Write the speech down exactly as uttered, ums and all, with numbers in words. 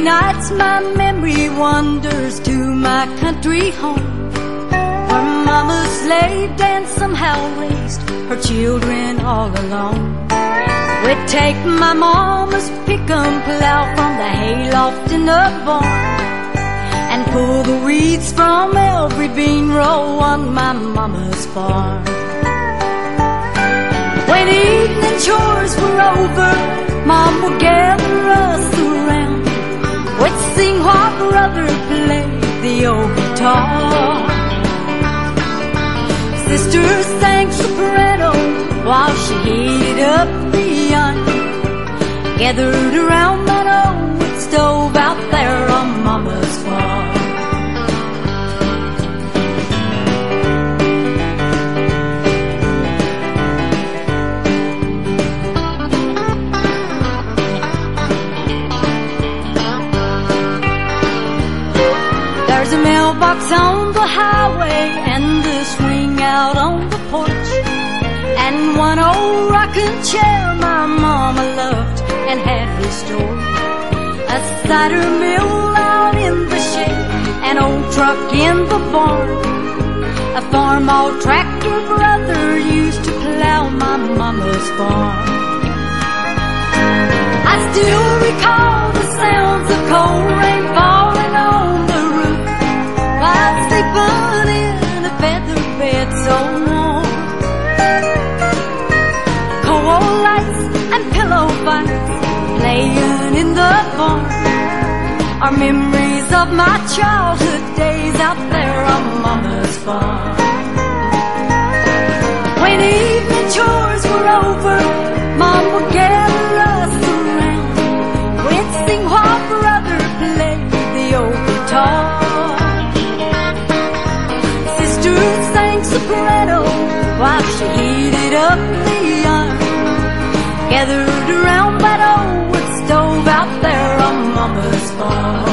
nights my memory wanders to my country home, where Mama slaved and somehow raised her children all alone. We'd take my mama's pick-em plow from the hayloft in the barn and pull the weeds from every bean row on my mama's farm. When evening chores were over, Mom would gather us around. We'd sing while brother played the old guitar. Sister sang soprano while she heated up the onion, gathered around that old stove out there on Mama's farm. There's a mailbox on the highway and the swing out on the porch, and one old rocking chair my mama loved and had restored. A cider mill out in the shed, an old truck in the barn, a farm-all tractor brother used to plow my mama's farm. I still recall the sounds of cold rain falling on the roof while sleeping in a feather bed so warm. Coal lights and pillow fights playing in the barn are memories of my childhood days out there on Mama's farm. When evening chores were over, Mom would gather us around. We'd sing while brother played the old guitar. Sister sang soprano while she heated up the iron, gathered around that old wood stove out there on Mama's farm.